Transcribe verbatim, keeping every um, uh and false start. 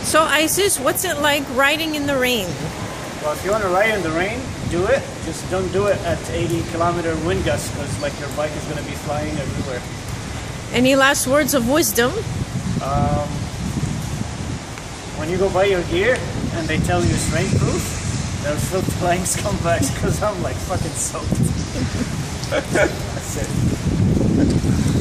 So Isis, what's it like riding in the rain? Well, if you want to ride in the rain, do it. Just don't do it at eighty kilometer wind gusts, because like your bike is going to be flying everywhere. Any last words of wisdom? Um, when you go buy your gear and they tell you it's rainproof, they're still flying scumbags because I'm like fucking soaked. That's it.